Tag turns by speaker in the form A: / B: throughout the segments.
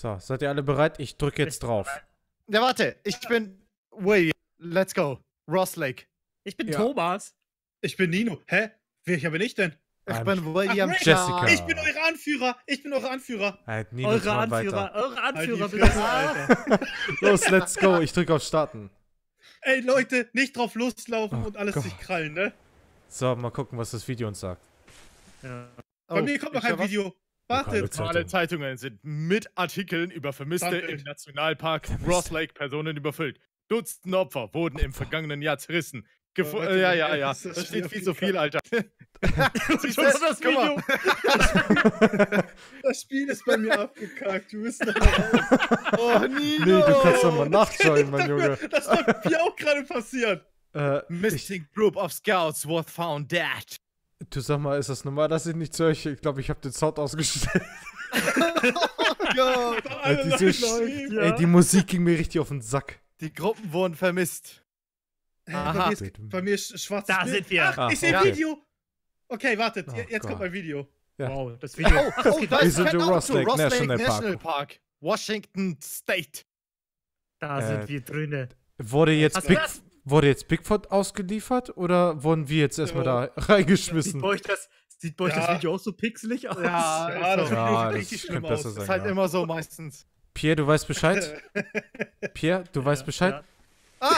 A: So, seid ihr alle bereit? Ich drücke jetzt drauf.
B: Ja, warte. Ich bin William. Let's go. Ross Lake.
C: Ich bin Thomas.
D: Ich bin Nino. Hä? Welcher bin ich denn?
B: Ich bin William
A: Jessica.
D: Ich bin eure Anführer. Ich bin eure Anführer.
A: Halt, Nino,
C: Eure
A: komm
C: Anführer,
A: weiter.
C: eure Anführer
D: Halt die
C: bitte.
D: Fresse, Alter.
A: Los, let's go. Ich drücke auf Starten.
D: Ey, Leute, nicht drauf loslaufen
A: Oh
D: und alles
A: Gott.
D: sich krallen, ne?
A: So, mal gucken, was das Video uns sagt.
C: Ja.
D: Bei mir kommt noch ein Video. Wartet.
B: Alle Zeitungen sind mit Artikeln über Vermisste
D: Danke.
B: im Nationalpark Ross Lake Personen überfüllt. Dutzende Opfer wurden im vergangenen Jahr zerrissen.
D: warte,
B: Ja.
D: das ist
B: Da steht
D: schon
B: viel zu viel, Alter.
C: Siehst du das
B: Guck mal.
C: Video?
D: Das Spiel ist bei mir abgekackt. Du bist noch raus.
B: Oh, Nino.
A: Nee, du kannst doch mal nachschauen, mein Junge.
D: Das ist mir auch gerade passiert.
B: Missing group of scouts was found dead.
A: Du sag mal, ist das normal, dass ich nicht zu euch? Ich glaube, ich habe den Sound ausgestellt.
B: Ja.
D: Alle
A: diese
D: Leute,
A: Ey, die Musik ging mir richtig auf den Sack.
B: Die Gruppen wurden vermisst. Aha.
D: bei mir ist schwarzes
C: Da
D: Bild.
C: sind wir.
D: Ach, ich sehe
B: Ja.
D: ein Video. Okay, wartet.
A: Oh
D: Jetzt
A: Gott.
D: kommt mein Video.
A: Ja.
C: Wow, das Video.
B: Da
A: Wir
B: ist
A: sind
B: kein
A: im
B: Auto.
A: Ross Lake National
B: National Park. Washington State.
C: Da sind wir drinne.
A: Wurde jetzt,
C: Hast du das?
A: wurde jetzt Bigfoot ausgeliefert oder wurden wir jetzt erstmal da reingeschmissen?
C: Sieht bei euch das
D: Ja.
C: Video auch so pixelig aus?
D: Ja, das
A: Ja,
D: Video
A: das
D: sieht richtig schlimm
A: könnte besser
D: aus.
A: sein.
B: Ist halt
A: ja.
B: immer so meistens.
A: Pierre, du weißt Bescheid? Pierre, du weißt Bescheid?
C: Ja.
B: Ah,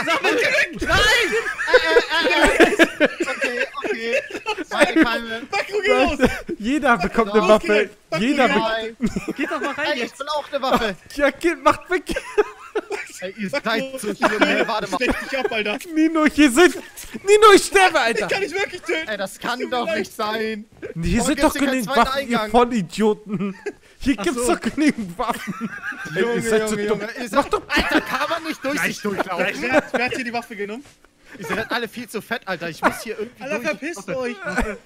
B: okay. Meine Keime.
D: Baku, geh raus!
A: Jeder bekommt eine
B: Los
A: Waffe.
D: geht's.
A: Jeder bekommt.
B: Nein.
C: Geht doch mal rein
B: Ey, ich
C: jetzt.
B: will auch eine Waffe.
A: Ja, Kind, macht weg.
B: Ey, ihr
D: Baku,
B: seid zu viel. Nee, warte mal.
D: Stech dich ab, Alter.
A: Nino, hier sind. Nino, ich sterbe, Alter.
D: Ich kann dich wirklich töten.
B: Ey, das kann doch nicht sein.
A: Hier
B: Warum
A: sind
B: gibt's
A: doch
B: hier keinen
A: genügend
B: zweiten
A: Waffen, ihr
B: Eingang?
A: Vollidioten. Hier gibt's
C: so.
A: doch genügend Waffen. Ey,
B: Junge,
A: ihr seid so dumm.
B: Ihr seid doch, Alter, kann man nicht durch sich durchlaufen.
D: Wer hat hier die Waffe genommen?
B: Ihr seid alle viel zu fett, Alter. Ich muss hier irgendwie
D: Alter,
B: durch.
D: verpisst euch.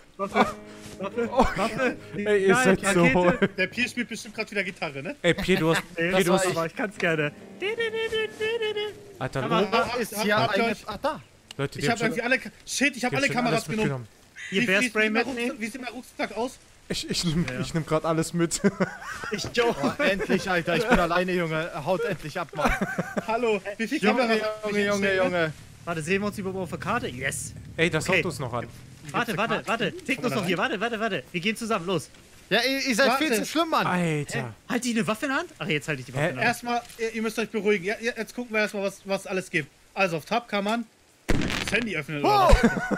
C: Waffe.
A: Ey, ihr seid so.
C: Rakete.
D: Der Pier spielt bestimmt gerade wieder Gitarre, ne?
A: Ey, Pierre, du hast.
C: Nee,
A: Pierre, du
C: das
A: hast.
C: war ich kann's gerne.
A: Alter,
C: Aber-
B: Da ist hier
D: Habt ihr
B: eine...
D: euch-
B: Ah, da.
A: Leute,
D: Ich habe irgendwie alle... Shit, ich habe alle Kameras genommen.
C: Hier Bearspray mitnehmen.
D: Wie sieht mein Rucksack aus?
A: Ich nehm grad alles mit.
C: Ich Joe.
B: Oh, endlich, Alter. Ich bin alleine, Junge. Haut endlich ab, Mann.
D: Hallo, wie viel
B: Junge,
D: Kameras?
B: Junge.
C: Warte, sehen wir uns überhaupt auf der Karte? Yes.
A: Ey, das
C: Okay.
A: Auto ist noch an.
C: Warte. Tick uns noch hier. Warte. Wir gehen zusammen, los.
B: Ja, ihr seid
D: Warte.
B: viel zu schlimm, Mann.
A: Alter.
C: Halt die eine Waffe in der Hand? Ach, jetzt halte ich die Waffe in der Hand.
D: Erstmal, ihr müsst euch beruhigen. Ja, jetzt gucken wir erstmal, was alles gibt. Also, auf Tab kann man das Handy öffnen oder
B: Oh,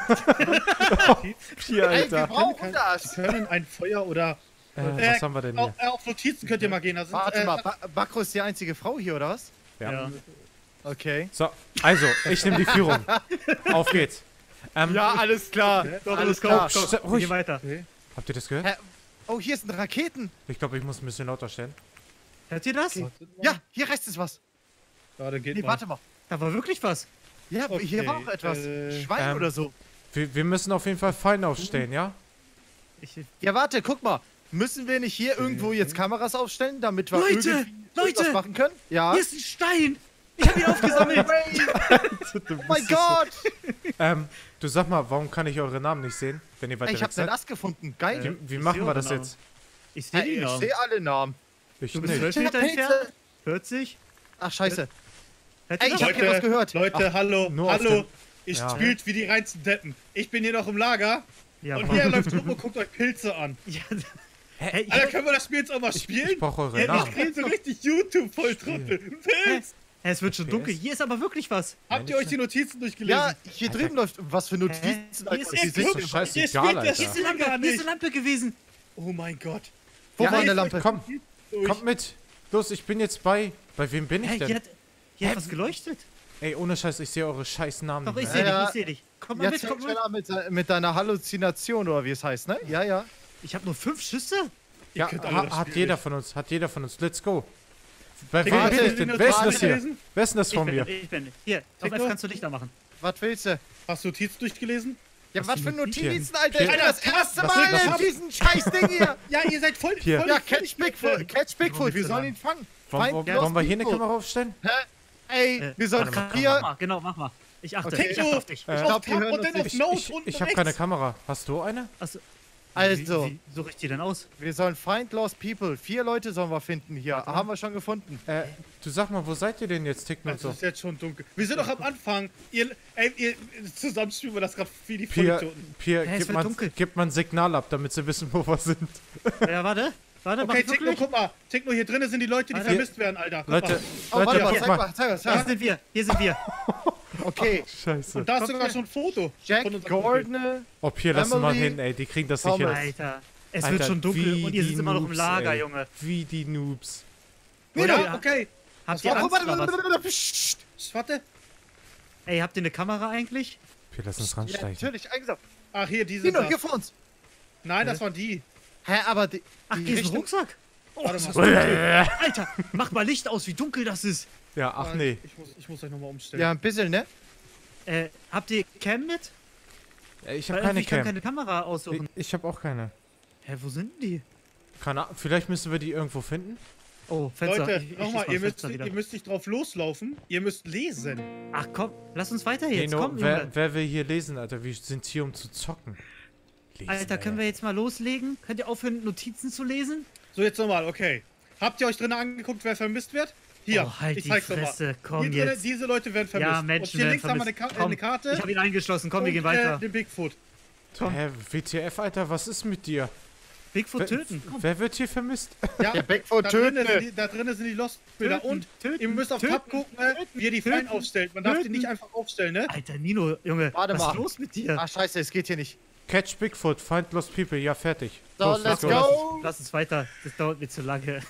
A: Pierre,
B: ey, wir
A: Alter.
B: brauchen
D: was.
B: das.
D: Können ein Feuer oder...
A: Was haben wir denn hier?
D: Auf Notizen könnt ihr mal gehen. Also,
B: Warte mal, Bakro ist die einzige Frau hier, oder was?
C: Ja.
B: Okay.
A: So, also, ich nehme die Führung. Auf geht's.
B: Ja, alles klar. Alles
C: komm,
B: klar.
C: komm.
A: St-
C: Wir
A: ruhig.
C: gehen weiter.
A: Habt ihr das gehört?
B: Hä? Oh, hier sind Raketen.
A: Ich glaube, ich muss ein bisschen lauter stellen.
C: Hört ihr das?
B: Ja, hier rechts ist was.
D: Warte, geht
B: Nee,
D: mal.
B: warte mal.
C: Da war wirklich was.
B: Ja,
D: Okay,
B: hier war auch etwas. Schwein oder so.
A: Wir müssen auf jeden Fall Fallen aufstellen, ja?
B: Ja, warte, guck mal. Müssen wir nicht hier irgendwo jetzt Kameras aufstellen, damit wir
C: Leute,
B: irgendwie
C: Leute!
B: was machen können? Ja.
C: Hier ist ein Stein. Ich habe ihn aufgesammelt.
B: Oh mein Gott!
A: Du sag mal, warum kann ich eure Namen nicht sehen, wenn ihr weiter
B: Ey, ich
A: weg
B: hab den
A: seid?
B: Ast gefunden. Geil.
A: Wie
C: Ich
A: machen
C: sehe
A: wir das
C: eure
A: jetzt?
C: Ich sehe
B: Hey,
C: die
B: ich
C: Namen.
B: sehe alle Namen.
A: Ich
C: Du bist
A: nicht.
C: 12 Meter
B: Pilze.
C: entfernt? 40?
B: Ach, scheiße.
C: Hört
B: Ey,
C: ihr
B: ich
C: das?
B: hab hier was gehört.
D: Leute, hallo,
A: nur auf
D: hallo.
A: den-
D: Ihr
A: Ja.
D: spielt wie die reinsten Deppen. Ich bin hier noch im Lager
C: Ja,
D: und
C: Mann.
D: ihr läuft rum und guckt euch Pilze an.
C: Ja. Hey,
D: Alter, können wir das Spiel jetzt auch mal spielen?
A: Ich brauche eure
D: Ja, ich
A: Namen.
D: krieg so richtig YouTube-Volltrottel. Pilz!
C: es wird schon dunkel. Hier ist aber wirklich was.
D: Habt ihr euch die Notizen durchgelesen?
B: Ja, hier drüben läuft was für Notizen.
C: Hier
B: Alter.
C: ist
B: Die
C: er.
B: sind
A: Ist doch scheißegal,
D: Hier
A: Alter.
D: spielt
C: Hier ist eine Lampe, hier ist eine Lampe gewesen.
D: Oh mein Gott.
B: Wo
D: Ja,
B: war eine
D: jetzt
B: Lampe?
A: Komm,
D: Durch.
A: kommt mit. Los, ich bin jetzt bei. Bei wem bin ich
C: Hey,
A: denn?
C: hier hat was geleuchtet.
A: Ey, ohne Scheiß, ich sehe eure scheiß Namen
C: Doch,
A: nicht
C: ich
A: mehr.
C: sehe dich,
B: Ja.
C: ich sehe dich. Komm mal
B: Jetzt
C: mit, komm
B: fängt
C: mal
B: schon
C: mit.
B: an mit deiner Halluzination, oder wie es heißt, ne? Ja, ja.
C: Ich habe nur 5 Schüsse.
A: Ja,
D: könnt alle das
A: hat
D: Spiel
A: jeder
D: nicht.
A: von uns, hat jeder von uns. Let's go. Bei wem
D: Warte,
A: bin ich denn?
D: die
A: Wer ist denn das
D: Notizen
A: hier?
D: gelesen?
A: Wer ist denn das von mir?
C: Ich bin. Hier, auf
D: Tick
C: F
D: nur.
C: kannst du Lichter machen.
B: Was willst du?
D: Hast du Notizen durchgelesen?
B: Ja, was für Notizen, Alter?
A: Hier.
B: Ich bin das erste
A: Was-
B: Mal
A: was-
B: in diesem scheiß Ding hier.
D: Ja, ihr seid voll...
A: Hier.
D: voll
B: Ja, catch Bigfoot. Catch Bigfoot. Wir
C: du
B: sollen
C: da?
B: ihn fangen.
A: Wollen
B: Find
A: wollen wir hier eine
B: Bigfoot.
A: Kamera aufstellen?
B: Hä? Ey, wir sollen
C: Mach
B: hier...
C: mal, genau, mach mal. Ich achte,
D: Okay,
C: ich achte auf dich.
B: Ich glaub,
D: Auf
B: die
D: Tab
B: hören
D: und
B: uns
D: dann auf
B: nicht.
D: Note
A: Ich
D: unten
A: habe
D: rechts.
A: keine Kamera. Hast du eine?
C: Achso.
E: Also,
C: Wie suche ich die denn aus?
E: wir sollen Find Lost People. 4 Leute sollen wir finden hier.
C: Warte mal.
E: Haben wir schon gefunden.
A: Du sag mal, wo seid ihr denn jetzt, Ticken und
D: Es
A: so?
D: ist jetzt schon dunkel. Wir sind doch am Anfang. Ihr zusammen spielen wir das gerade wie die
A: Pia,
D: Vollidioten.
A: Pia,
C: es wird dunkel.
A: gib mal ein Signal ab, damit sie wissen, wo wir sind.
C: Ja, warte. Warte,
D: Okay,
C: mach
D: Tickno,
C: wirklich.
D: guck mal. Tickno, hier drinnen sind die Leute, die
C: Warte.
D: vermisst werden, Alter. Guck
A: Leute,
D: mal.
E: Oh,
A: Leute,
E: warte mal,
A: guck
E: zeig
A: mal.
E: mal, zeig mal,
C: Hier
E: zeig mal.
C: sind wir. Hier sind wir.
E: Okay,
A: Scheiße.
D: Und da ist sogar schon ein Foto.
E: Jack,
D: von unserem Kumpel.
E: Gordon,
A: Oh, Pia, lass mal
E: Emily,
A: hin, ey. Die kriegen das nicht
E: Thomas.
A: hin.
C: Alter. Es
A: Alter,
C: wird schon dunkel
A: wie
C: und ihr
A: die
C: sitzt immer noch im
A: Noobs,
C: Lager,
A: ey.
C: Junge.
A: Wie die Noobs.
D: Wieder? Okay.
C: Habt ihr
D: war-
C: Angst oder was?
E: Psst.
D: Warte.
C: Ey, habt ihr eine Kamera eigentlich?
A: Pia, lass uns
E: Ja,
A: ransteigen.
E: natürlich, eingesagt.
D: Ach, hier, diese.
E: Dino, hier vor uns.
D: Nein, das waren die.
E: Hä, aber die
C: Ach, hier ist ein
E: Richtung...
C: Rucksack. Oh,
D: Warte
C: ist das
D: mal.
C: dunkel. Alter, mach mal Licht aus, wie dunkel das ist.
A: Ja, ach nee.
D: Ich muss euch nochmal umstellen.
E: Ja, ein bisschen, ne?
C: Habt ihr Cam mit?
A: Ich
C: Weil
A: habe keine
C: ich kann
A: Cam.
C: keine Kamera aussuchen.
A: Ich habe auch keine.
C: Hä, wo sind die?
A: Keine Ahnung. Vielleicht müssen wir die irgendwo finden.
C: Oh, Fenster.
D: Leute,
C: Ich
D: nochmal,
C: schließ
D: ihr
C: Fenster wieder.
D: müsst nicht drauf loslaufen. Ihr müsst lesen.
C: Ach komm, lass uns weiter jetzt.
A: Nino,
C: Komm, Junge.
A: wer will hier lesen, Alter? Wir sind hier, um zu zocken. Lesen,
C: Alter, können wir jetzt mal loslegen? Könnt ihr aufhören, Notizen zu lesen?
D: So, jetzt nochmal, okay. Habt ihr euch drinnen angeguckt, wer vermisst wird? Hier,
C: Oh, halt
D: ich
C: die
D: zeig's nochmal.
C: Fresse, komm
D: Hier drinnen,
C: jetzt.
D: diese Leute werden vermisst.
C: Ja,
D: Und
C: Menschen
D: hier
C: werden
D: links haben wir
C: vermisst.
D: eine
C: Komm,
D: Karte.
C: Ich habe ihn eingeschlossen. Komm, wir gehen weiter.
D: Den Bigfoot.
A: Hä, WTF, Alter, was ist mit dir?
C: Bigfoot töten. Komm.
A: Wer wird hier vermisst?
D: Ja,
E: Der Bigfoot töten.
D: da drinnen sind die Lost-Bilder.
C: Töten,
D: Und
C: töten,
D: ihr müsst auf
C: töten,
D: Tab gucken, wie ihr die Fallen
C: töten,
D: aufstellt. Man darf die
C: töten.
D: nicht einfach aufstellen, ne?
C: Alter, Nino, Junge,
E: Warte
C: was
E: mal.
C: ist los mit dir?
E: Ach, scheiße, es geht hier nicht.
A: Catch Bigfoot, find lost people. Ja, fertig.
E: So,
A: Los,
E: let's
A: go.
E: go.
C: Lass uns weiter. Das dauert mir zu lange.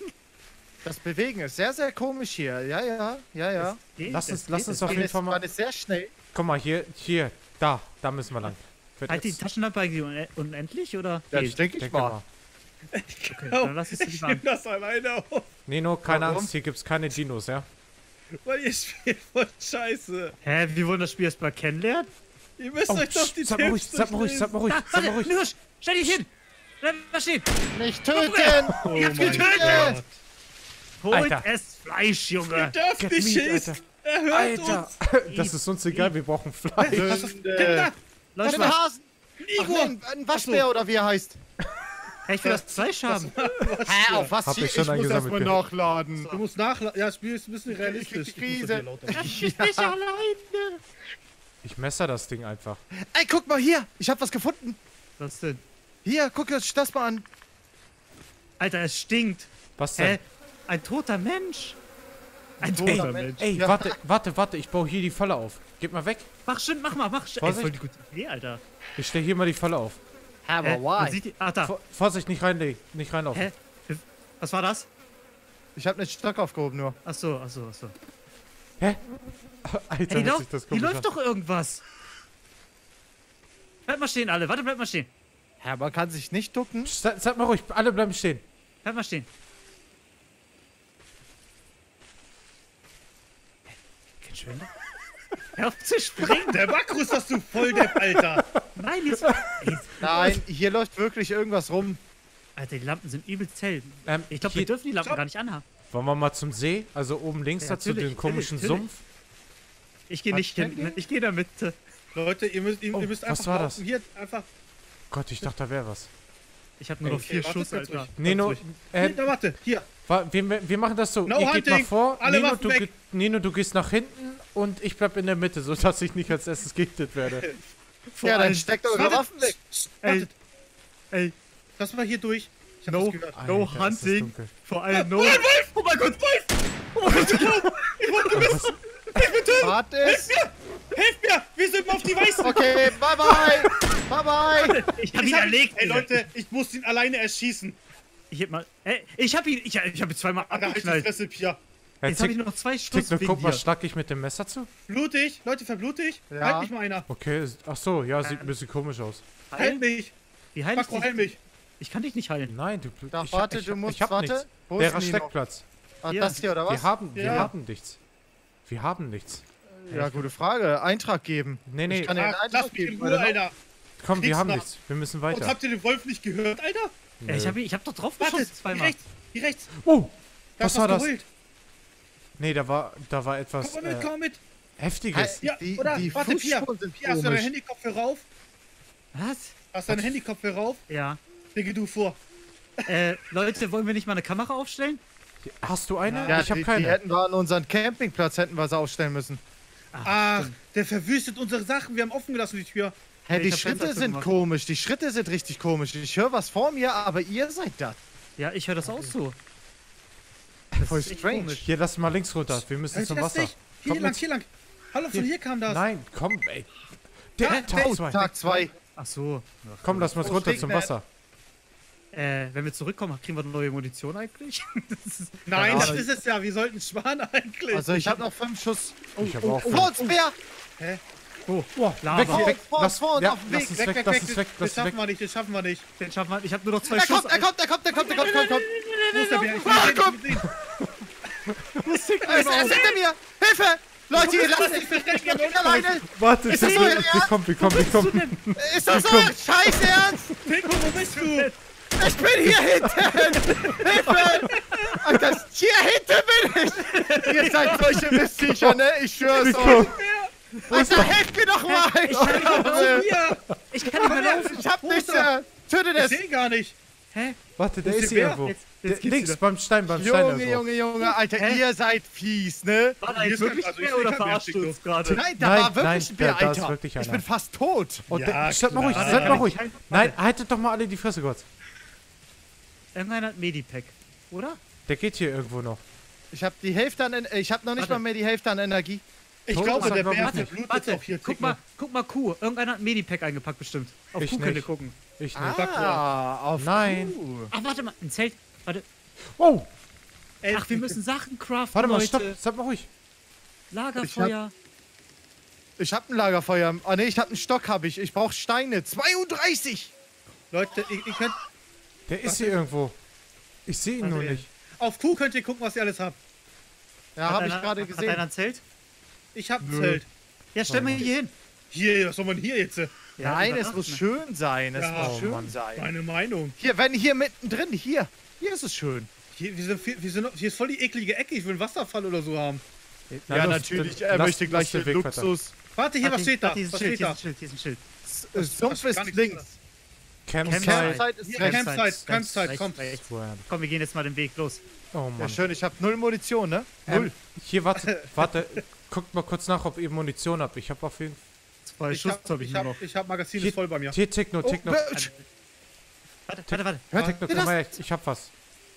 E: Das Bewegen ist sehr, sehr komisch hier. Ja, ja, ja, ja.
A: Lass uns auf
E: Man
A: jeden
E: ist,
A: Fall mal...
E: man ist sehr schnell.
A: Guck mal, hier, da müssen wir lang. Wird
C: Halt die
A: jetzt-
C: Taschenlampe eigentlich unendlich, oder?
E: Ja,
C: Nee,
E: ich denke
A: Denk
E: mal.
A: mal.
C: okay, dann lass es
D: Ich
C: lieber
D: nehme
C: an.
D: das alleine auf,
A: Nino, keine
E: Warum?
A: Angst, hier gibt's keine Dinos, ja?
D: weil ihr spielt voll scheiße.
C: Hä, wir wollen das Spiel erst mal kennenlernen?
D: Ihr müsst
A: Oh,
D: euch doch die
A: sag mal ruhig,
D: Tipps
A: sag mal ruhig, sag mal ruhig,
C: Da,
A: sag mal
C: warte,
A: ruhig.
C: Nino, stell dich hin! Bleib mal stehen!
E: Nicht töten!
D: Oh
C: Ich hab's
D: mein
C: getötet!
D: Gott.
C: Holt
A: Alter.
C: es Fleisch,
D: Ihr
C: Junge!
D: dürft
A: Get
D: nicht
A: meat,
D: schießen.
A: Alter.
D: Er hört
A: Alter,
D: uns.
A: das ist uns egal, wir brauchen Fleisch.
D: Kinder,
C: Läuft
E: Einen
C: mal!
E: Hasen! Ach,
D: Igor.
E: nein, ein Waschbär oder wie er heißt.
C: Hey, ich will das Fleisch haben!
E: Hä, auf was
A: Hab
E: hier?
A: ich schon
E: Ich muss
A: eingesammelt,
E: erstmal
A: bitte.
E: nachladen.
D: Du musst nachladen. Ja, das Spiel ist ein bisschen realistisch.
E: Ich krieg die
D: Ich muss
E: Krise.
D: das hier lauter machen.
C: Nicht alleine!
A: Ich messer das Ding einfach.
E: Ey, guck mal hier. Ich hab was gefunden.
C: Was denn?
E: Hier, guck euch das mal an.
C: Alter, es stinkt!
A: Was denn?
C: Hä? Ein toter Mensch! Ein
E: Toter
C: toter
E: Mensch.
C: Mensch!
A: Ey,
E: Ja.
A: warte, ich baue hier die Falle auf. Geht mal weg.
C: Mach schön, mach mal! Ey,
A: Vorsicht.
C: voll die gute Idee, Alter!
A: Ich stelle hier mal die Falle auf.
E: Aber
C: Man sieht die, da!
A: Vorsicht, nicht reinlegen, nicht reinlaufen.
C: Hä? Was war das?
E: Ich hab einen Stock aufgehoben nur.
C: Achso.
A: Hä? Alter,
C: Hey,
A: hört sich das
C: hier
A: komisch
C: läuft
A: an.
C: doch irgendwas! Bleibt mal stehen, alle! Warte, bleibt mal stehen!
E: Ja, man kann sich nicht ducken.
A: Psst, Sag mal ruhig, alle bleiben stehen.
C: Bleibt mal stehen! Kein Schwindel? Hör auf zu springen!
D: Der Makros, das du voll Depp, Alter.
C: Nein, jetzt. Ey,
E: Nein, hier läuft wirklich irgendwas rum.
C: Alter, die Lampen sind übelst hell. Ich glaube, wir
A: hier-
C: dürfen die Lampen
D: Stopp.
C: gar nicht anhaben.
A: Wollen wir mal zum See? Also oben links
C: Ja,
A: dazu
C: natürlich,
A: den komischen
C: natürlich.
A: Sumpf.
C: Ich gehe nicht hin. Ich gehe in der Mitte.
D: Leute, ihr müsst
A: Oh,
D: einfach
A: was war das?
D: laufen. Hier einfach.
A: Gott, ich dachte, da wäre was.
C: Ich habe nur noch
D: Okay,
C: 4
D: warte,
C: Schuss,
D: ganz
C: Alter.
D: ruhig.
A: Nino,
D: Ganz ruhig. Hier, warte, hier.
A: wir machen das so.
D: No
A: Ihr geht mal
D: hunting,
A: vor.
D: alle
A: Nino,
D: Waffen weg.
A: Nino, du gehst nach hinten und ich bleib in der Mitte, sodass ich nicht als erstes gehittet werde.
E: Ja, dann
C: allem-
E: steckt eure
D: Wartet,
E: Waffen weg.
C: Ey,
D: Wartet,
C: ey,
D: lass mal hier durch. Ich hab
C: No.
D: was gehört.
C: No
A: Alter, ist das
C: hunting.
A: dunkel.
C: vor allem no. Oh mein Gott, Wolf!
E: Warte es.
D: Helft mir! Wir sind auf die Weißen!
E: Okay, bye bye. Bye bye.
C: Ich hab ihn erlegt.
D: Ey, Leute, ich muss ihn alleine erschießen.
C: Ich heb mal. Ey, ich hab ihn. Ich hab ihn zweimal
D: Alter, halt die
C: abgeknallt.
D: Fresse, Pia.
A: Hey,
C: Jetzt hab ich
A: Tick,
C: nur noch 2
A: Tick,
C: Schuss
A: guck
C: wegen
A: mal,
C: dir.
A: schlag ich mit dem Messer zu?
D: Blutig? Leute, verblutig?
E: Ja.
D: Halt mich mal einer.
A: Okay, ach so, ja, sieht ein bisschen komisch aus.
D: Halt
C: Heilen?
D: mich.
C: Wie heil ich
D: Makro, heil
C: dich?
D: mich.
C: Ich kann dich nicht heilen.
A: Nein, du
E: Da,
A: ich,
E: warte,
A: ich,
E: du musst,
A: ich hab
E: warte.
A: nichts.
E: Wo ist
A: Der
E: Nino?
A: Steckplatz.
E: Ah,
C: Hier.
E: das hier, oder was?
A: Wir haben
D: Ja.
A: nichts. Wir haben nichts.
E: Ja, gute Frage. Eintrag geben.
A: Nee, nee,
E: Ich kann den
D: Ach,
E: Eintrag
D: lass mich in
E: geben,
D: Ruhe,
E: oder?
D: Alter.
A: komm, wir haben
D: Kriegsnacht.
A: nichts. Wir müssen
D: Und
A: weiter.
D: habt ihr den Wolf nicht gehört, Alter?
A: Nö.
C: Ich hab doch drauf
D: Warte,
C: geschossen
D: hier
C: zweimal.
D: rechts. Hier rechts.
A: Oh,
D: Da
A: was
D: ist
A: war das?
D: geholt.
A: Nee, da war etwas
D: Komm mal mit, komm mal mit.
A: Heftiges.
D: Ja,
E: Die-
D: oder?
E: die
D: Warte, Pia.
E: Fußspuren sind
D: Pia, hast du deinen
E: komisch.
D: Handykopfhörer auf?
C: Was?
D: Hast du deinen Handykopfhörer rauf?
C: Ja.
D: Digga, du vor.
C: Leute, wollen wir nicht mal eine Kamera aufstellen?
A: Hast du eine?
E: Ja,
A: ich habe
E: die
A: keine.
E: hätten wir an unseren Campingplatz hätten wir sie aufstellen müssen.
D: Ach, der verwüstet unsere Sachen. Wir haben offen gelassen die Tür.
E: Hä,
C: Ich
E: die
C: hab
E: Schritte
C: Fenster
E: sind
C: zugemacht.
E: komisch. Die Schritte sind richtig komisch. Ich höre was vor mir, aber ihr seid das.
C: Ja, ich höre das auch so.
E: Voll
C: ist echt
E: strange.
C: komisch.
A: Hier, lass mal links runter. Wir müssen
D: Hört
A: zum
D: ihr das
A: Wasser.
D: nicht? Hier
A: Komm
D: lang,
A: mit.
D: hier lang. Hallo, von hier kam das.
A: Nein, komm, ey. Der Tag
E: Oh,
A: 2.
E: Tag 2.
C: Ach so.
A: Komm, lass mal
E: Oh,
A: runter zum
E: regnet.
A: Wasser.
C: Wenn wir zurückkommen, kriegen wir neue Munition eigentlich?
D: Nein,
E: Keine
D: das
E: Ahnung.
D: ist es ja. Wir sollten sparen eigentlich.
E: Also ich habe noch 5 Schuss.
A: Ich habe auch.
E: Vor uns, Bär!
C: Oh,
A: Weg
C: Lava.
A: hier, weg.
E: Vor uns, vor uns,
A: Ja,
E: auf dem
A: lass
E: Weg.
A: es
D: weg,
A: weg,
D: weg,
A: lass
D: weg.
A: es weg,
D: Das
A: lass es
D: schaffen
A: weg.
D: wir nicht, das schaffen wir nicht.
C: Den schaffen wir. Ich habe nur noch 2
E: Er
C: Schuss.
E: kommt, er kommt, er kommt, er kommt, er kommt, er kommt.
D: Wo ist der Bär? Ich will ihn sehen, ich will ihn sehen.
E: Er ist hinter mir! Hilfe! Leute, ihr lasst mich verstecken, ich bin alleine!
A: Warte,
E: Ist
A: das
E: das euer
A: wir kommen, wir kommen, wir kommen.
E: Ist das euer Scheiß Ernst?
D: Pinko, wo bist du?
E: Ich bin hier hinten! Hilfe! Alter, hier hinten bin ich! Ihr seid solche Mistviecher, ne? Ich schwör's euch! Alter, helft mir doch mal!
D: Hier.
C: Ich kann nicht mehr laufen.
E: Ich hab
D: Wo ist
E: nichts
D: er?
E: mehr! Tötet
D: Ich
E: es!
D: sehe ihn gar nicht.
C: Hä?
A: Warte, der
D: Wo ist
A: ist
D: der
A: hier
D: Bär?
A: irgendwo.
C: Jetzt geht's
A: Links,
C: wieder.
A: beim Stein
E: Junge,
A: irgendwo.
E: Junge, Alter, ihr seid fies, ne?
C: War da
D: Hier
C: jetzt
D: ist
C: wirklich
D: kein- also
C: Bär
D: ich seh
C: oder
D: kein Bär,
C: verarscht
D: Chico.
C: uns gerade?
E: Nein, da
A: Nein,
E: war wirklich
A: nein,
E: ein Bär,
A: da ist
E: Alter.
A: wirklich
E: Ich
A: einer.
E: bin fast tot.
A: Und
D: Ja,
A: seid mal ruhig,
D: klar.
A: seid mal ruhig.
C: Warte.
A: Nein, haltet doch mal alle die Fresse kurz.
C: Irgendeiner hat Medipack, oder?
A: Der geht hier irgendwo noch.
E: Ich hab die Hälfte an, ich hab noch nicht
C: Warte.
E: mal mehr die Hälfte an Energie.
D: Ich
A: Tot
D: glaube,
A: ist er,
D: der
A: glaub ich
D: Bär
A: nicht.
D: verblutet
C: Warte,
D: auch hier.
C: guck mal Q. Irgendeiner hat ein Medipack eingepackt bestimmt. Auf
A: Ich
C: Q könnt ihr
A: nicht.
C: gucken.
A: Ich nicht.
E: Auf
A: Nein.
E: Kuh.
C: Ach, warte mal, ein Zelt. Warte.
A: Oh,
C: Ach, wir müssen Sachen craften,
A: warte mal,
C: Leute.
A: stopp, seid mal ruhig.
C: Lagerfeuer.
E: Ich hab ein Lagerfeuer. Oh ne, ich hab einen Stock, hab ich. Ich brauch Steine. 32!
D: Leute, ihr könnt
A: Der ist hier irgendwo. Ich sehe ihn nur nicht.
D: auf Q könnt ihr gucken, was ihr alles habt.
E: Ja, hab ich
C: Hat
E: gerade
C: einer
E: gesehen.
C: ein Zelt?
D: Ich hab ein Zelt.
C: Ja, stell mal hier hin.
D: Hier, was soll man hier jetzt?
C: Ja,
E: Nein, es
C: überdacht,
E: muss
C: ne?
E: schön sein. Es
D: Ja,
E: muss
A: oh
E: schön
A: Mann.
E: sein.
D: Meine Meinung.
E: Hier, wenn hier mittendrin, hier. Hier ist es schön.
D: Hier hier ist voll die eklige Ecke. Ich will einen Wasserfall oder so haben.
A: Na,
E: ja,
A: los,
E: natürlich.
A: dann
E: Er
A: lass-
E: möchte gleich
A: lass den
E: den
A: Weg weiter.
E: Luxus.
D: Warte, hier, was steht da?
C: Hier ist ein
D: Was
C: Schild,
D: steht
C: hier
D: da?
C: ist ein Schild, hier ist ein Schild.
E: Sumpf ist
D: gar nichts
E: links.
D: drin.
A: Campsite.
E: Campsite ist
D: Hier,
E: rechts.
D: Campsite, Campsite, komm.
C: Rechts.
A: Square.
C: Komm, wir gehen jetzt mal den Weg los.
A: Oh
E: Ja,
A: Mann.
E: schön, ich hab 0 Munition, ne? 0.
A: Hier, warte. Guckt mal kurz nach, ob ihr Munition habt. Ich habe auf jeden
C: 2 Schuss habe ich nur noch.
D: ich hab Magazin
A: Hier-
D: ist voll bei mir.
A: Hier, Techno.
C: Oh,
E: Bitch.
C: Warte.
A: Techno, komm mal her. Ich hab was.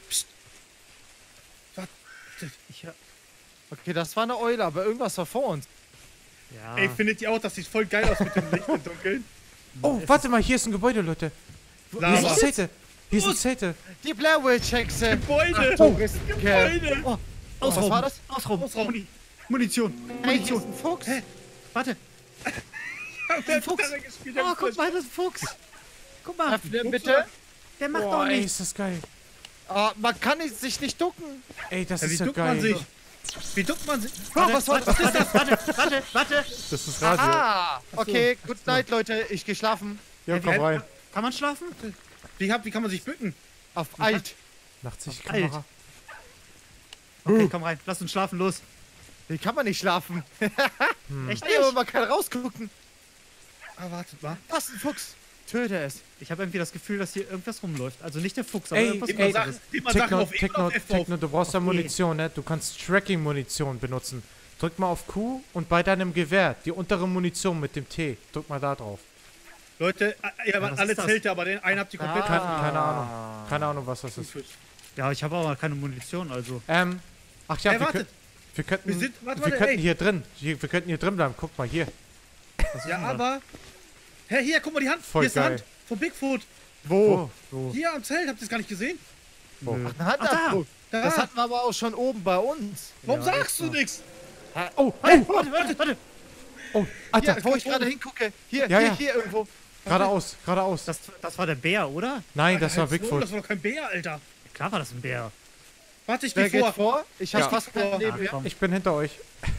C: Ich hör...
E: Okay, das war eine Eule, aber irgendwas war vor uns.
C: Ja.
D: Ey, findet ihr auch, das sieht voll geil aus mit dem Licht im Dunkeln?
A: Oh, warte mal, hier ist ein Gebäude, Leute. Hier sind
D: Lava.
A: Zelte. Hier sind Zelte.
E: Die Blair Witch Hexe.
D: Gebäude!
E: Gebäude.
D: Gebäude!
C: Oh,
E: Was war das?
C: Ausraum.
D: Ausraum.
C: Munition.
E: Hey, hier ist ein Fuchs.
C: Warte.
D: Der hat
C: Fuchs.
D: Gitarre gespielt,
C: Oh, guck mal, das ist ein Fuchs. Guck mal,
E: Öffne bitte.
C: der macht doch
A: Boah, ey,
C: nichts.
A: ist das geil.
E: Ah, man kann sich nicht ducken.
A: Ey, das
D: Ja, wie
A: ist ja
D: duckt man
A: geil.
D: sich? Wie duckt man sich?
E: Was war das?
C: Warte.
A: Das ist Radio.
E: Ah, okay, good night, Leute. Ich geh schlafen.
A: Ja, komm rein.
C: Kann man schlafen?
D: Wie kann man sich bücken?
E: Auf alt.
A: Nachtsichtkamera.
C: Okay, komm rein. Lass uns schlafen, los.
E: Wie kann man nicht schlafen?
C: Echt
E: Ey, aber
C: nicht?
E: man kann rausgucken.
D: Ah, wartet mal.
E: Was ein Fuchs. Töte es.
C: Ich habe irgendwie das Gefühl, dass hier irgendwas rumläuft. Also nicht der Fuchs, aber
A: Ey,
C: irgendwas
A: ey,
C: anderes.
D: Sachen, gib mal Sachen
A: Techno,
D: auf E
A: Techno,
D: und auf F auf.
A: Techno, du brauchst ja
C: Auf E.
A: Munition, ne? Du kannst Tracking-Munition benutzen. Drück mal auf Q und bei deinem Gewehr, die untere Munition mit dem T, drück mal da drauf.
D: Leute, ihr
C: was
D: habt alle
C: ist das?
D: Zelte, aber den einen habt ihr komplett.
A: Keine Ahnung. Keine Ahnung, was das ist.
C: Ja, ich habe aber keine Munition, also.
A: Ach ja,
D: Ey, wartet.
A: wir könnten,
D: Wir sind- warte,
A: wir
D: warte,
A: könnten
D: ey.
A: hier drin. Wir könnten hier drin bleiben. Guck mal, hier.
D: Ja, aber. Hä, hier, guck mal die Hand.
A: Voll
D: Hier ist die
A: geil.
D: Hand von Bigfoot.
E: Wo?
D: Hier am Zelt, habt ihr es gar nicht gesehen?
E: Ein Handabdruck.
D: Da.
E: Das hatten wir aber auch schon oben bei uns.
D: Warum sagst du nichts?
A: Oh,
C: Warte.
A: oh, Alter.
E: Hier, wo ich gerade hingucke. Hier,
A: Ja,
E: hier,
A: ja.
E: hier irgendwo.
A: Geradeaus, geradeaus.
C: Das war der Bär, oder?
A: Nein, das war
D: Halt's Maul,
A: Bigfoot.
D: Das war doch kein Bär, Alter.
C: Klar war das ein Bär.
D: Warte, ich
E: Wer
D: geh
E: geht
D: vor.
E: vor? Ich hab
A: Ja.
E: fast keinen
D: vor.
E: neben
C: Ach,
E: mir.
C: komm.
A: Ich bin hinter euch.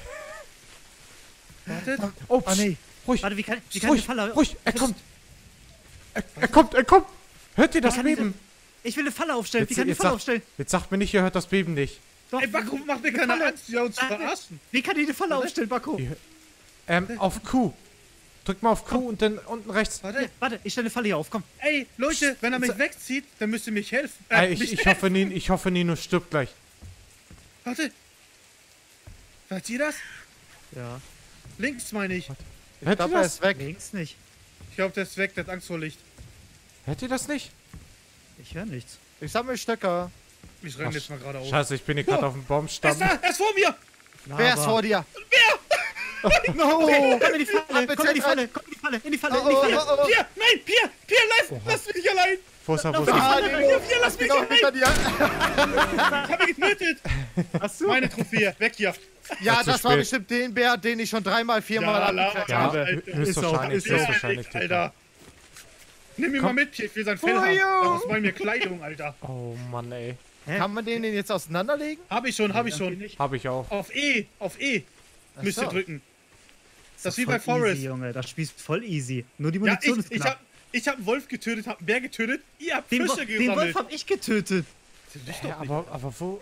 D: Wartet.
A: Oh,
E: Ah, nee.
A: ruhig.
C: Warte, wie kann die
A: Ruhig,
C: Falle...
A: ruhig. Er kommt. Er kommt. Hört ihr das
C: kann diese-
A: Beben?
C: Ich will eine Falle aufstellen. Wie kann ich eine
A: jetzt,
C: Falle
A: sag,
C: aufstellen?
A: jetzt sagt mir nicht, ihr hört das Beben nicht.
C: Doch,
D: Ey, Bakko, mach mir keine
C: Falle.
D: Angst, die uns
C: Warte.
D: verarschen.
C: Wie kann ich eine Falle aufstellen, Bakko?
A: Auf Q. Drück mal auf Q und dann unten rechts.
D: Warte.
C: Warte, ich stelle eine Falle hier auf, komm.
D: Ey, Leute, wenn er mich wegzieht, dann müsst ihr mich helfen.
A: Ich hoffe, Nino stirbt gleich.
D: Warte. Hört ihr das?
C: Ja.
D: Links meine ich.
A: Hört
E: Ich
A: ihr
E: glaube, er
A: das?
E: ist weg.
C: Links nicht.
D: Ich glaube, der ist weg, der hat Angst vor Licht.
A: Hört ihr das nicht?
C: Ich höre nichts.
E: Ich sammle Stöcker.
D: Ich renne jetzt mal gerade auf.
A: Scheiße, ich bin hier gerade auf dem
D: Er
A: Baumstamm.
D: ist da, er ist vor mir!
E: Wer ist vor dir?
C: No! Komm in die Falle,
E: Bitte,
C: komm in die Falle, komm in die Falle, in die Falle, in die Falle.
E: oh.
D: Pierre, nein, Pierre, lass mich nicht allein!
A: Wo ist er?
E: Ah, Nino,
D: Pierre, lass mich
E: genau
D: nicht
E: hinter
D: allein!
E: dir.
D: Ich hab ihn getötet!
C: Achso.
D: Meine Trophäe, weg hier!
E: Ja,
A: Zu
E: das war
A: spät.
E: bestimmt den Bär, den ich schon 3-mal, 4-mal abgekriegt
A: Ja,
E: habe.
D: Alter.
A: höchstwahrscheinlich,
D: Der
A: höchstwahrscheinlich.
D: Alex, Alter. Nimm ihn
A: Komm.
D: mal mit, Pierre, ich will sein Fell haben. Das ist bei mir Kleidung, Alter.
A: Oh Mann, ey.
E: Kann man den jetzt auseinanderlegen?
D: Hab ich schon.
A: Hab ich auch.
D: Auf E müsst ihr
E: so.
D: drücken. Das ist wie
C: Voll
D: bei Forrest.
C: Easy, Junge, das spielst voll easy. Nur die
D: Ja,
C: Munition ist knapp.
D: ich hab einen Wolf getötet, hab einen Bär getötet, ihr habt
C: Den
D: Fische
C: Wolf
D: gesammelt.
C: hab ich getötet.
A: Hä, aber wo?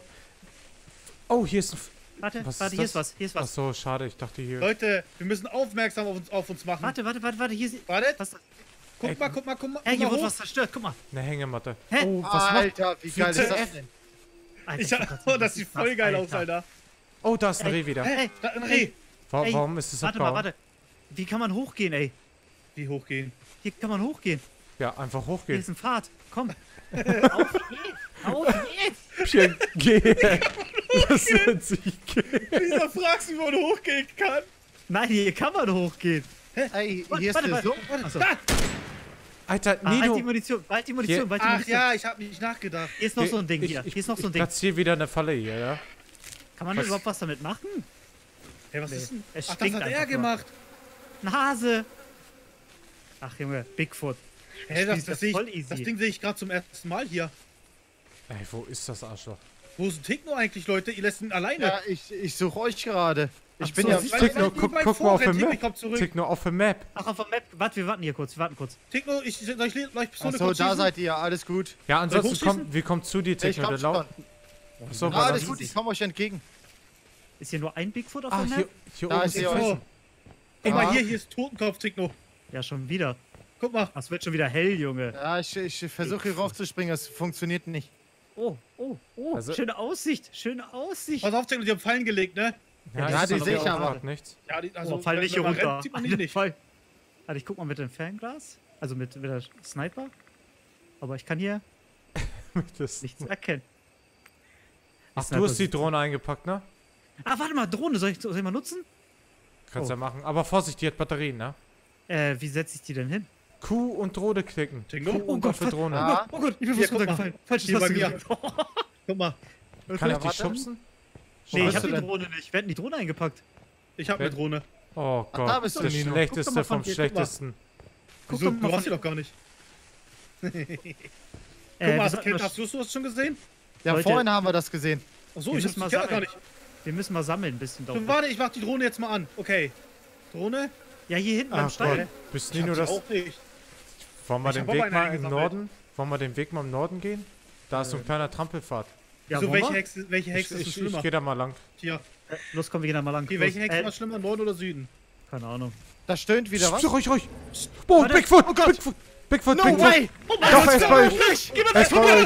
A: Oh, hier ist ein...
C: Warte,
A: Was
C: warte,
A: ist
C: hier
A: das?
C: ist was, hier ist
A: Ach
C: was.
A: so, schade, ich dachte hier...
D: Leute, wir müssen aufmerksam auf uns machen.
C: Warte, hier ist...
D: Wartet,
C: Was?
D: guck mal.
C: Hey, hier
D: mal
C: wurde
D: hoch.
C: was zerstört, guck mal.
A: Eine Hängematte.
C: Hä?
A: Oh, was macht...
E: Alter, wie geil ist das
A: WTF?
E: denn?
C: Alter,
D: Oh, das sieht voll geil aus, Alter.
A: Oh, da ist ein
C: Ey,
A: Reh wieder.
C: Hey,
D: Da ein Reh.
C: ey,
A: Warum ist es
C: warte mal,
A: abgehauen?
C: warte. Wie kann man hochgehen, ey?
D: Wie hochgehen?
C: Hier kann man hochgehen.
A: Ja, einfach
C: Hier
A: hochgehen.
C: ist ein Pfad. Komm. Auf geht's. Auf geht's.
A: Pierre, geh. Das wird sich gehen.
D: Wieso fragst du, wie man hochgehen kann?
C: Nein, hier kann man hochgehen.
E: Ey, hier ist
C: Warte,
E: der
C: warte.
E: so.
C: Achso.
D: Da!
A: Alter,
C: Halt die
A: Nino.
C: Munition, halt die
A: Hier.
C: Munition, halt die
D: Ach
C: Munition.
D: ja, ich hab nicht nachgedacht.
C: Hier ist noch so ein Ding, hier.
A: Ich
C: Hier ist noch so ein
A: ich
C: Ding.
A: platziere wieder eine Falle hier, ja?
C: Kann man da überhaupt was damit machen?
D: Hey, was
C: Nee.
D: ist denn?
C: Es
D: Ach, das
C: stinkt
D: hat er
C: einfach nur.
D: gemacht.
C: Ein Hase. Ach Junge, Bigfoot.
D: Hey,
C: spielst das voll easy.
D: das Ding sehe ich gerade zum ersten Mal hier.
A: Ey, wo ist das Arschloch?
D: Wo ist ein Techno eigentlich, Leute? Ihr lässt ihn alleine.
E: Ja, ich suche euch gerade. Ich
C: Ach
E: bin
C: so,
E: ja...
C: siehst du?
A: Techno,
D: Weil-
A: guck
D: weil
A: mal auf der
D: Techno,
A: Map.
D: ich komm zurück.
A: Techno auf der Map.
C: Ach, auf der Map. Warte, wir warten hier kurz, wir warten kurz.
D: Techno, soll ich Pistole
E: Achso,
D: kurz
E: da
D: schießen?
E: seid ihr, alles gut.
A: Ja, ansonsten
D: hochschießen?
A: wir kommen zu dir,
E: Ich
A: Techno.
E: komm
A: Der Lauf.
E: schon.
A: Achso,
E: Ah,
A: war
E: alles
A: das...
E: gut, ich komme euch entgegen.
C: Ist hier nur ein Bigfoot auf
A: Ah,
C: der
A: hier,
C: Map?
A: hier
E: Da
A: oben
E: ist
A: ist
E: hier
A: ein
E: auch.
A: Felsen.
D: Guck
E: Ah.
D: mal, hier ist Totenkopf, Techno.
C: Ja, schon wieder.
D: Guck mal.
C: Das wird schon wieder hell, Junge.
E: Ja, ich versuche hier raufzuspringen, es funktioniert nicht.
C: Oh,
A: Also-
C: schöne Aussicht, schöne Aussicht.
D: Pass auf, Techno, die haben Fallen gelegt, ne?
E: Ja,
A: ist
E: die
A: aber
E: sehe ich
A: auch
E: aber.
A: grad nichts.
D: Ja, die,
C: Oh, fall nicht hier
D: wenn man
C: runter.
D: rennt, sieht man die nicht.
C: Fall. Warte, ich guck mal mit dem Fernglas. Also mit der Sniper. Aber ich kann hier
A: Das-
C: nichts erkennen.
A: Ach, du hast die Drohne eingepackt, ne?
C: Ah, warte mal, Drohne, soll ich mal nutzen?
A: Kannst
C: Oh.
A: ja machen. Aber Vorsicht, die hat Batterien, ne?
C: Wie setze ich die denn hin?
A: Q und Drohne klicken.
D: Techno?
A: Q
D: Oh
A: und
C: Gott,
A: auf die Drohne.
E: Ja.
C: Oh Gott, ich bin
D: Hier,
C: fast
D: guck mal.
C: runtergefallen. Falsches
D: Hier bei
C: Taste
D: mir.
C: gedrückt.
D: Guck mal,
A: Kann ich
E: Ja,
A: die
E: warte.
A: schubsen?
C: Nee, ich
E: hast
C: hab
E: du
C: die
E: denn?
C: Drohne nicht. Wir hätten die Drohne eingepackt.
D: ich hab eine Drohne.
A: Oh
E: da
A: Gott,
E: bist du,
A: der
E: Nino.
C: Guck
A: schlechteste
C: doch mal
A: vom
C: von hier, guck mal.
A: schlechtesten.
D: Wieso?
C: doch mal
D: Du hast
C: von-
D: sie doch gar nicht. Guck
C: wir
D: mal,
C: sollten
D: Kind,
C: mal-
D: hast du das schon gesehen?
E: Ja,
C: Leute.
E: vorhin haben wir das gesehen.
D: Achso,
C: Wir
D: ich
C: müssen mal
D: hab's gar
C: sammeln.
D: nicht.
C: Wir müssen mal sammeln ein bisschen
D: So,
C: doch.
D: warte, ich mach die Drohne jetzt mal an. Okay. Drohne?
C: Ja, hier hinten am
A: Ach
C: Steil.
A: Gott, bis
D: Ich
A: Nino
D: hab die
A: das...
D: auch nicht.
A: Wollen wir
D: Ich
A: den
D: hab auch
A: Weg
D: einen
A: mal im
D: eingesammelt.
A: Norden? Wollen wir den Weg mal im Norden gehen? Da ist so ein kleiner Trampelpfad.
C: Ja,
D: So,
C: wollen
D: welche
C: wir?
D: Hexe ist
A: Ich
D: schlimmer?
A: gehe da mal lang.
D: Hier.
C: Los, komm, wir gehen da mal lang.
D: Hier,
C: Los.
D: welche Hexe war schlimmer, Norden oder Süden?
C: Keine Ahnung.
E: Da stöhnt wieder was.
A: Ruhig, ruhig. Boah,
C: Warte.
A: Bigfoot!
E: Oh Gott.
A: Bigfoot! Bigfoot!
E: No
A: Bigfoot!
E: way!
A: Doch, er ist bei euch! Er ist bei euch!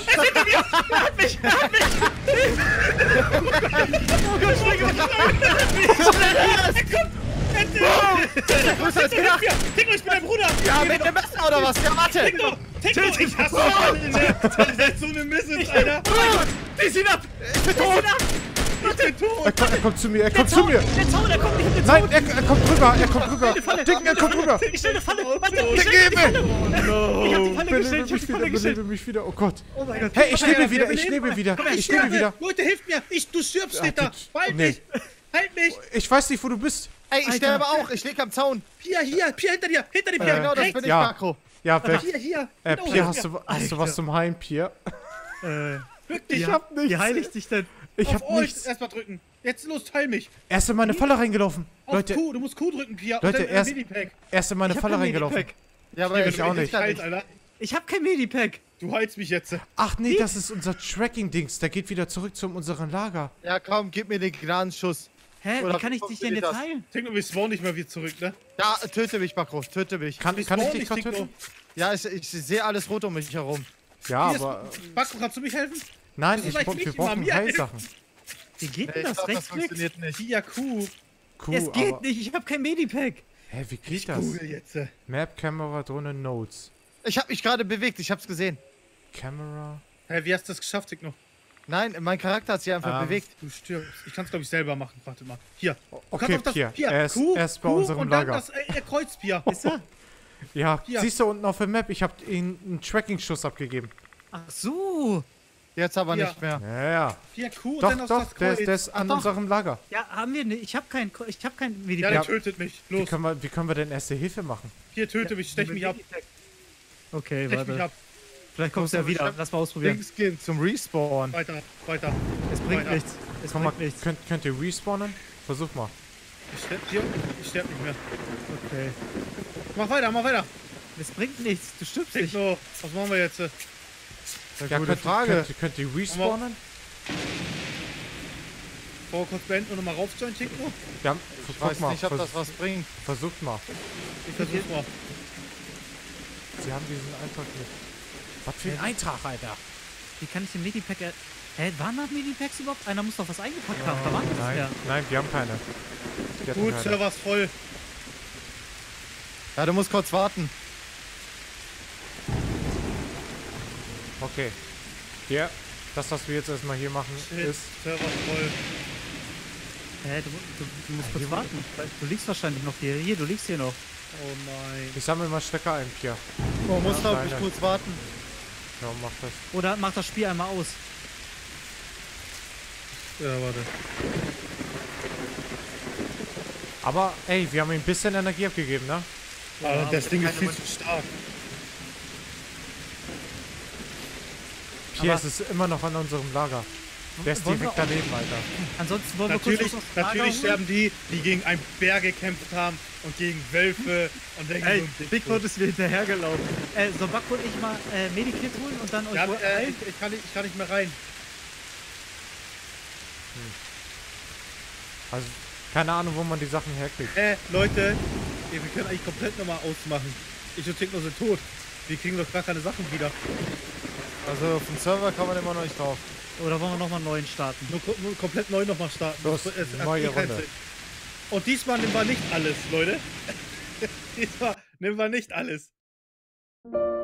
E: Größer als gedacht!
D: Techno, ich bin dein Bruder!
E: Ja, mit dem Messer oder was? Ja, warte!
D: Techno, ich hasse dich, ne? Das ist so eine Message, Alter!
E: Die sind ab! Ich bin tot!
D: Ich bin tot!
A: Er kommt zu mir, er kommt zu mir!
C: Der Zaun, der kommt nicht hin.
A: Nein, er kommt rüber, er kommt rüber! Dicken, er kommt rüber!
C: Ich stelle eine Falle. Warte,
A: Dicken,
C: ich stelle
A: gib mir!
C: Ich hab die Falle
A: Belebe
C: gestellt. Ich hab
A: mich
C: die
A: wieder,
C: Falle gestellt.
A: belebe mich wieder, oh Gott!
C: Oh mein Gott.
A: Hey, ich lebe
D: her,
A: wieder,
D: wir
A: ich lebe wieder,
D: Ich
A: ich lebe wieder!
D: Leute, hilft mir! Du stirbst nicht da! Halt
A: nee.
D: mich! Halt mich!
A: Ich weiß nicht, wo du bist.
E: Ey, ich sterbe auch! Ich lieg am Zaun!
D: Pia, hier! Pia, hinter dir! Hinter dir, Pia!
E: Genau, das
D: Rechts.
E: bin ich,
A: ja.
E: Makro.
A: Ja, wer,
D: Hier, hier! Genau,
A: Pierre,
D: hier.
A: hast du was zum Heilen, Pierre?
D: Wirklich,
A: hab nichts.
C: Wie heiligt sich denn?
A: Ich
D: auf
A: hab
D: euch
A: nichts.
D: erstmal drücken. Jetzt los, teil mich.
A: Er ist in meine Falle reingelaufen.
D: Auf
A: Leute,
D: Q, du musst Q drücken, Pia.
A: Leute,
D: und dann
A: erst-
D: Medipack.
A: er ist in meine
C: Ich hab
A: Falle
C: kein
A: reingelaufen.
C: Medipack.
E: Ja, aber
D: Wenn
E: ich
A: auch
D: du mich
A: nicht.
D: heilst, Alter.
C: Ich hab kein Medipack.
D: Du heilst mich jetzt.
A: Ach nee, das ist unser Tracking-Dings. Der geht wieder zurück zu unserem Lager.
E: Ja, komm, gib mir den Granenschuss.
C: Hä,
E: Oder
C: wie kann ich dich denn
E: funktioniert
C: jetzt
E: das?
C: heilen?
D: Techno, wir spawnen nicht mehr wieder zurück, ne?
E: Ja, töte mich, Makro, töte mich.
A: Kann ich
D: spawnen
A: dich
D: nicht,
A: gerade
D: Techno.
A: töten?
E: Ja, ich sehe alles rot um mich herum.
A: Ja,
D: Hier ist-
A: aber...
D: Bakko, kannst du mich helfen?
A: Nein,
D: Das ist vielleicht
A: wir
D: nicht
A: brauchen
D: immer mir
A: Heilsachen.
C: Wie geht
E: Nee,
C: denn
E: ich
C: das?
E: glaub, das
C: Rechtsklick?
E: funktioniert nicht.
D: Ja, Kuh.
A: Cool,
C: Es geht
A: aber...
C: nicht, ich habe kein Medipack.
A: Hä, wie geht das?
D: Google jetzt.
A: Map, Camera, Drohne, Notes.
E: Ich habe mich gerade bewegt, ich hab's gesehen.
A: Camera...
D: Hä, wie hast du das geschafft, Techno?
E: Nein, mein Charakter hat sich einfach bewegt.
D: Du stirbst. Ich kann es, glaube ich, selber machen. Warte mal. Hier. Du
A: Okay,
D: kannst auf das
A: Pier.
D: Pier.
A: Er ist bei unserem
D: und dann
A: Lager.
D: das Kreuzpier.
C: Ist er?
A: Ja,
D: Ja.
A: siehst du unten auf der Map, ich habe ihm einen Tracking-Schuss abgegeben.
C: Ach so.
E: Jetzt aber
D: Ja.
E: nicht mehr.
A: Ja, ja.
D: 4 Q und
A: Doch,
D: dann auf
A: doch,
D: das
A: der
D: Kreuz.
A: ist an
C: doch.
A: unserem Lager.
C: Ja, haben wir nicht. Ich habe kein
D: Ja,
C: Medipack.
D: der tötet mich.
A: Wie
D: Los.
A: können wir denn Erste Hilfe machen?
D: Hier, töte mich. Stech mich ab.
C: Okay,
D: Stech mich
C: warte.
D: ab.
C: Vielleicht kommst du ja wieder. Lass mal ausprobieren.
E: Links gehen zum Respawn.
D: Weiter. Weiter.
C: Es bringt
D: weiter.
C: nichts. Es
A: Komm mal,
C: bringt nichts.
D: Genau.
A: könnt ihr respawnen? Versuch mal.
D: Ich sterb nicht mehr.
C: Okay.
D: Mach weiter, mach weiter.
C: Es bringt nichts. Du stirbst nicht.
D: Techno, was machen wir jetzt?
A: Ja,
E: gute Frage.
A: Könnt ihr respawnen?
D: Vor kurz beenden und nochmal raufjoinen, Techno?
A: Ja,
E: Ich
A: guck
E: weiß
A: mal,
E: nicht, ob das was bringt.
A: versucht mal.
D: Ich versuch's mal.
A: Sie haben diesen Eintrag nicht. Was für ein Eintrag, Alter?
C: Wie kann ich den Medipack... Hä, waren da Medipacks überhaupt? Einer muss doch was eingepackt haben. Da war nichts mehr.
A: Nein, wir haben keine. Wir hatten
D: Gut,
A: keine.
D: Server ist voll.
E: Ja, du musst kurz warten.
A: Okay. Ja, das, was wir jetzt erstmal hier machen,
D: Shit,
A: ist...
D: Server ist voll.
C: Hä, du musst kurz warten. Du liegst wahrscheinlich noch hier. Hier, du liegst hier noch.
D: Oh nein.
A: Ich sammle mal Stecker ein, Pia.
E: Oh, musst
A: Ja,
E: auf mich
A: deine.
E: kurz warten.
A: Ja, mach das.
C: Oder mach das Spiel einmal aus.
D: Ja, warte.
A: Aber, ey, wir haben ihm ein bisschen Energie abgegeben, ne?
D: Aber das Ding ist
C: keine
D: viel zu stark.
A: Pia,
C: Aber-
A: es ist immer noch an unserem Lager. Der ist
C: Wollen wir
A: direkt daneben, Alter.
C: Ansonsten wollen wir kurz
D: Natürlich,
C: was aus dem Lager
D: natürlich
C: holen?
D: sterben die, die gegen einen Bär gekämpft haben und gegen Wölfe und denken
C: Ey,
D: so ein Ding.
C: Bigfoot ist mir hinterhergelaufen. Soll Bakko und ich mal Medikit holen und dann euch...
D: Ja, ich kann nicht mehr rein.
A: Also, keine Ahnung, wo man die Sachen herkriegt.
D: Leute, wir können eigentlich komplett nochmal ausmachen. Ich und Techno sind tot. Wir kriegen doch gar keine Sachen wieder.
E: Also auf dem Server kann man immer noch nicht drauf.
C: Oder wollen wir nochmal einen neuen starten?
D: Nur komplett neu nochmal starten.
A: Los,
D: Das hat
A: neue
D: keinen
A: Runde.
D: Sinn. Und diesmal nehmen wir nicht alles, Leute. Diesmal nehmen wir nicht alles.